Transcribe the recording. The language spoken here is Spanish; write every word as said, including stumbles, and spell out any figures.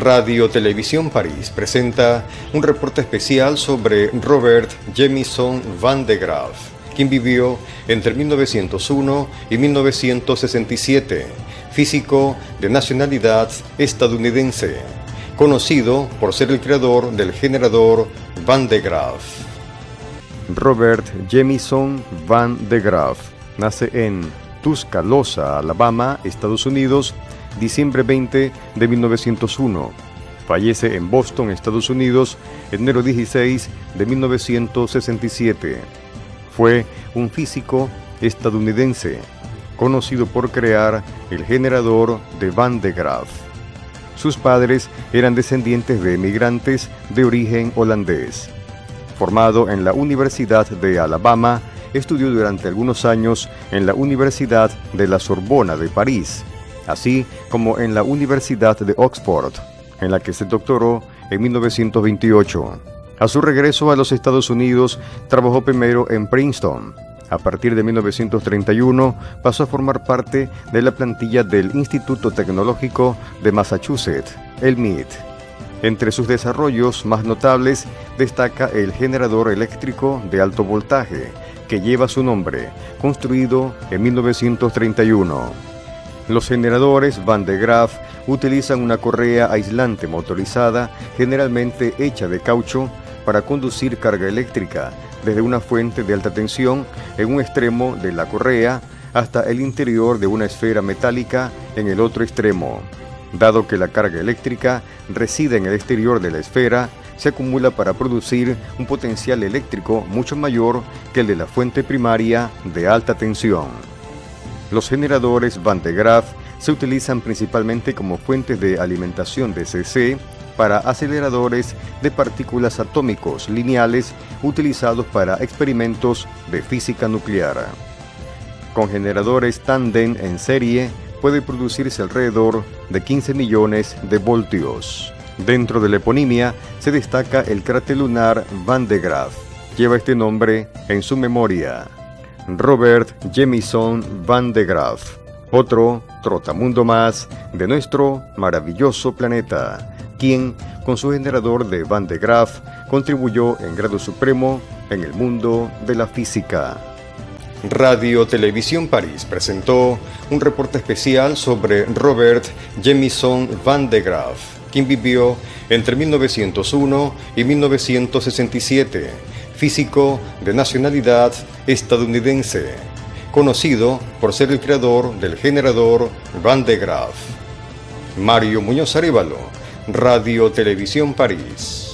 Radio Televisión París presenta un reporte especial sobre Robert Jamison Van de Graaff, quien vivió entre mil novecientos uno y mil novecientos sesenta y siete, físico de nacionalidad estadounidense, conocido por ser el creador del generador Van de Graaff. Robert Jamison Van de Graaff nace en Tuscaloosa, Alabama, Estados Unidos, diciembre veinte de mil novecientos uno. Fallece en Boston, Estados Unidos, enero dieciséis de mil novecientos sesenta y siete. Fue un físico estadounidense, conocido por crear el generador de Van de Graaff. Sus padres eran descendientes de emigrantes de origen holandés. Formado en la Universidad de Alabama, estudió durante algunos años en la Universidad de la Sorbona de París, así como en la Universidad de Oxford, en la que se doctoró en mil novecientos veintiocho. A su regreso a los Estados Unidos, trabajó primero en Princeton. A partir de mil novecientos treinta y uno, pasó a formar parte de la plantilla del Instituto Tecnológico de Massachusetts, el M I T. Entre sus desarrollos más notables destaca el generador eléctrico de alto voltaje, que lleva su nombre, construido en mil novecientos treinta y uno. Los generadores Van de Graaff utilizan una correa aislante motorizada, generalmente hecha de caucho, para conducir carga eléctrica desde una fuente de alta tensión en un extremo de la correa hasta el interior de una esfera metálica en el otro extremo. Dado que la carga eléctrica reside en el exterior de la esfera, se acumula para producir un potencial eléctrico mucho mayor que el de la fuente primaria de alta tensión. Los generadores Van de Graaff se utilizan principalmente como fuentes de alimentación D C para aceleradores de partículas atómicos lineales utilizados para experimentos de física nuclear. Con generadores tándem en serie puede producirse alrededor de quince millones de voltios. Dentro de la eponimia se destaca el cráter lunar Van de Graaff. Lleva este nombre en su memoria. Robert Jamison Van de Graaff, otro trotamundo más de nuestro maravilloso planeta, quien, con su generador de Van de Graaff, contribuyó en grado supremo en el mundo de la física. Radio Televisión París presentó un reporte especial sobre Robert Jamison Van de Graaff, quien vivió entre mil novecientos uno y mil novecientos sesenta y siete, físico de nacionalidad estadounidense, conocido por ser el creador del generador Van de Graaff. Mario Muñoz Arévalo, Radio Televisión París.